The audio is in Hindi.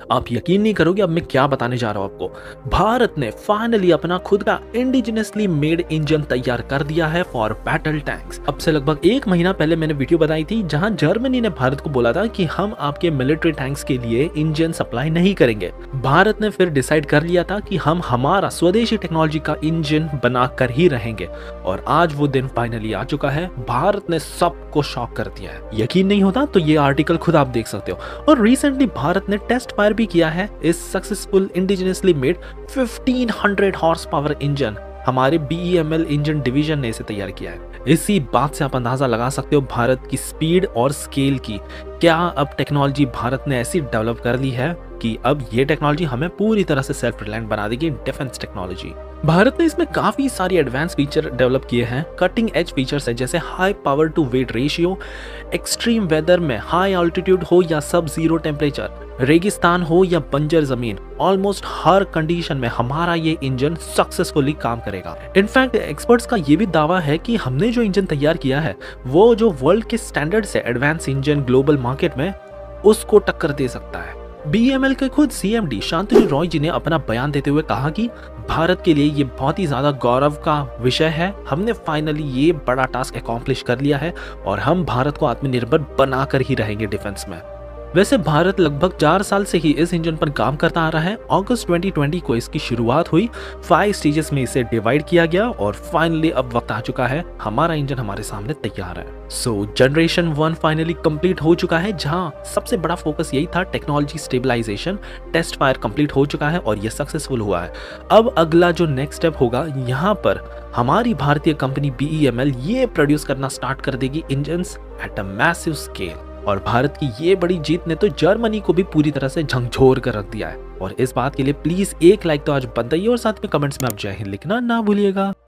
आप यकीन नहीं करोगे अब मैं क्या बताने जा रहा हूं आपको। भारत ने फाइनली अपना खुद का इंडिजिनसली मेड इंजन तैयार कर दिया है फॉर बैटल टैंक्स। अब से लगभग 1 महीना पहले मैंने वीडियो बनाई थी जहां जर्मनी ने भारत को बोला था कि हम आपके मिलिट्री टैंक्स के लिए इंजन सप्लाई नहीं करेंगे। भारत ने फिर डिसाइड कर लिया था कि हम हमारा स्वदेशी टेक्नोलॉजी का इंजन बनाकर ही रहेंगे और आज वो दिन फाइनली आ चुका है। भारत ने सबको शॉक कर दिया है। यकीन नहीं होता तो ये आर्टिकल खुद आप देख सकते हो। और रिसेंटली भारत ने टेस्ट फायर भी किया है इस successful indigenously made 1500 horse power engine. हमारे BEML इंजन डिवीजन ने इसे तैयार किया है। इसी बात से आप अंदाजा लगा सकते हो भारत की स्पीड और स्केल की। क्या अब टेक्नोलॉजी भारत ने ऐसी डेवलप कर ली है कि अब ये टेक्नोलॉजी हमें पूरी तरह से सेल्फ रिलायंट बना देगी इन डिफेंस टेक्नोलॉजी। भारत ने इसमें काफी सारी एडवांस फीचर डेवलप किए हैं। कटिंग एज फीचर्स है जैसे high power to weight ratio, extreme weather में हाई ऑल्टीट्यूड हो या सब जीरो टेम्परेचर, रेगिस्तान हो या बंजर जमीन, ऑलमोस्ट हर कंडीशन में हमारा ये इंजन सक्सेसफुली काम करेगा। इनफैक्ट एक्सपर्ट्स का ये भी दावा है कि हमने जो इंजन तैयार किया है वो जो वर्ल्ड के स्टैंडर्ड से एडवांस इंजन ग्लोबल मार्केट में उसको टक्कर दे सकता है। BEML के खुद CMD शांतनु रॉय जी ने अपना बयान देते हुए कहा कि भारत के लिए ये बहुत ही ज्यादा गौरव का विषय है। हमने फाइनली ये बड़ा टास्क अकॉम्प्लिश कर लिया है और हम भारत को आत्मनिर्भर बनाकर ही रहेंगे डिफेंस में। वैसे भारत लगभग 4 साल से ही इस इंजन पर काम करता आ रहा है। अगस्त 2020 को इसकी शुरुआत हुई। 5 स्टेजेस में इसे डिवाइड किया गया और फाइनली अब वक्त आ चुका है, हमारा इंजन हमारे सामने तैयार है। सो जनरेशन 1 फाइनली कंप्लीट हो चुका है जहां सबसे बड़ा फोकस यही था technology stabilization. Test fire complete हो चुका है और ये सक्सेसफुल हुआ है। अब अगला जो नेक्स्ट स्टेप होगा, यहाँ पर हमारी भारतीय कंपनी BEML ये प्रोड्यूस करना स्टार्ट कर देगी engines at a massive scale. और भारत की ये बड़ी जीत ने तो जर्मनी को भी पूरी तरह से झकझोर कर रख दिया है। और इस बात के लिए प्लीज एक लाइक तो आज बनता ही है और साथ में कमेंट्स में आप जय हिंद लिखना ना भूलिएगा।